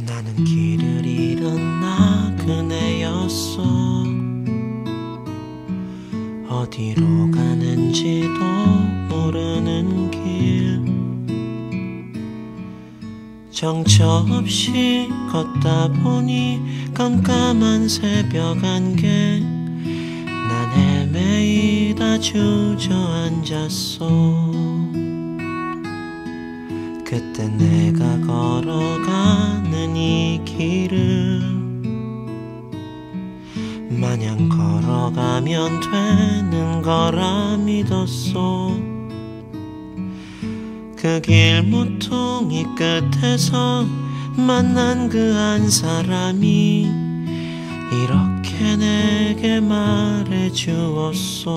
나는 길을 잃은 나 그네였어. 어디로 가는지도 모르는 길, 정처 없이 걷다 보니 깜깜한 새벽 안개, 난 헤매이다 주저앉았어. 그때 내가 걸어가는 이 길을 마냥 걸어가면 되는 거라 믿었어. 그 길 모퉁이 끝에서 만난 그 한 사람이 이렇게 내게 말해주었어.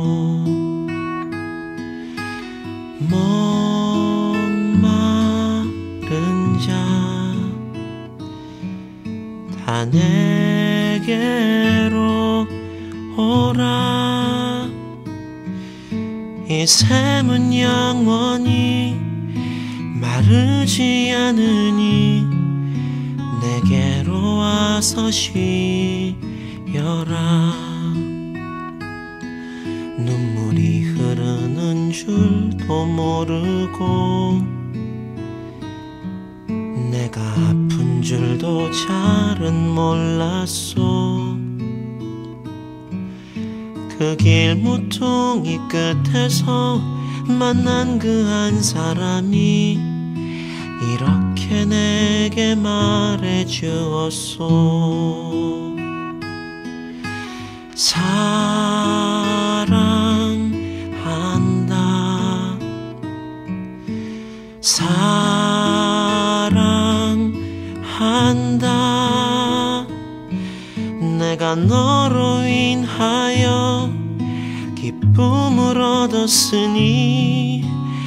목마른 자 다 내게로 오라. 이 샘은 영원히 마르지 않으니 내게로 와서 쉬어라. 눈물이 흐르는 줄도 모르고 내가 아픈 줄도 잘은 몰랐어. 그 길 모퉁이 끝에서 만난 그 한 사람이 이렇게 내게 말해주었어. 사랑한다, 사랑한다. 내가 너로 인하여 기쁨을 얻었으니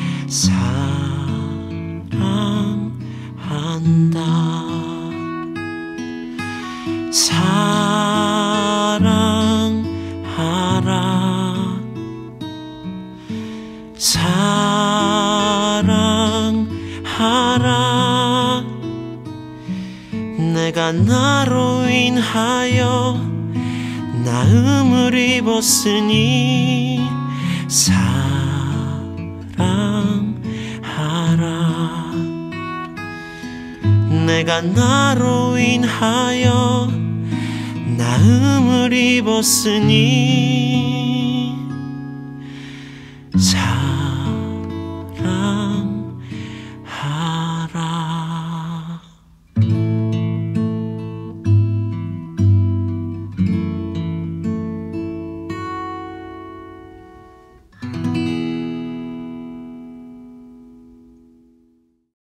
사랑한다, 사랑하라, 사랑하라. 내가 나로 인하여 나음을 입었으니 사랑하라. 내가 나로 인하여 나음을 입었으니